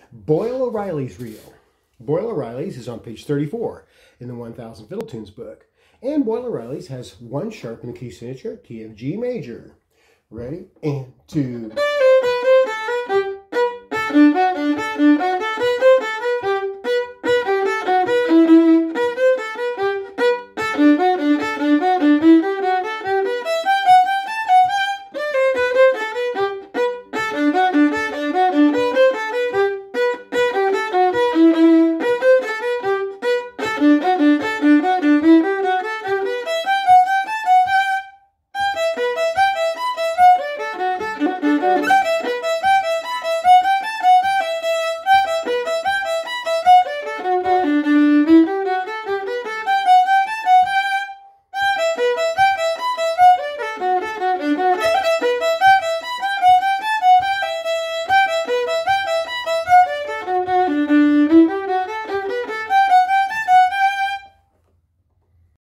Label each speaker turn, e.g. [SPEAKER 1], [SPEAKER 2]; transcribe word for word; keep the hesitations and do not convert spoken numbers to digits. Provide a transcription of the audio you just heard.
[SPEAKER 1] Boyle O'Reilly's reel. Boyle O'Reilly's is on page thirty-four in the one thousand Fiddle Tunes book. And Boyle O'Reilly's has one sharp in the key signature, key of G major. Ready? And two.